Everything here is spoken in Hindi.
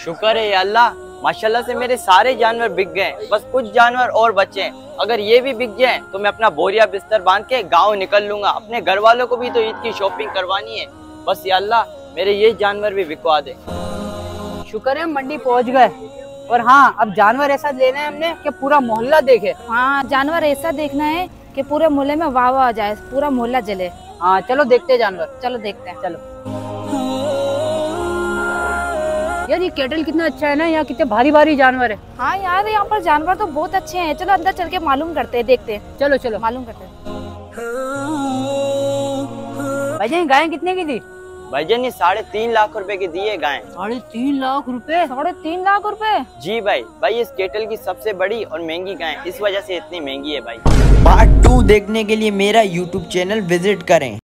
शुक्र है या अल्लाह, माशाल्लाह से मेरे सारे जानवर बिक गए, बस कुछ जानवर और बचे हैं। अगर ये भी बिक जाए तो मैं अपना बोरिया बिस्तर बांध के गाँव निकल लूंगा। अपने घर वालों को भी तो ईद की शॉपिंग करवानी है। बस या अल्लाह मेरे ये जानवर भी बिकवा दे। शुक्र है मंडी पहुंच गए। और हाँ, अब जानवर ऐसा लेना है हमने कि पूरा मोहल्ला देखे। हाँ, जानवर ऐसा देखना है कि पूरे मोहल्ले में वाह वाह आ जाए, पूरा मोहल्ला जले। हाँ चलो देखते हैं जानवर। चलो देखते हैं। चलो यार, ये कैटल कितना अच्छा है ना, यहाँ कितने भारी भारी जानवर है। हाँ यार, यहाँ पर जानवर तो बहुत अच्छे हैं। चलो अंदर चल के मालूम करते हैं, देखते हैं। चलो चलो मालूम करते हैं। भाईजान गायें कितने की थी? भाईजान ये 3.5 लाख रुपए की दी है गायें। 3.5 लाख रुपए? 3.5 लाख रुपए? जी भाई इस केटल की सबसे बड़ी और महंगी गाय, इस वजह से इतनी महंगी है भाई। पार्ट 2 देखने के लिए मेरा YouTube चैनल विजिट करें।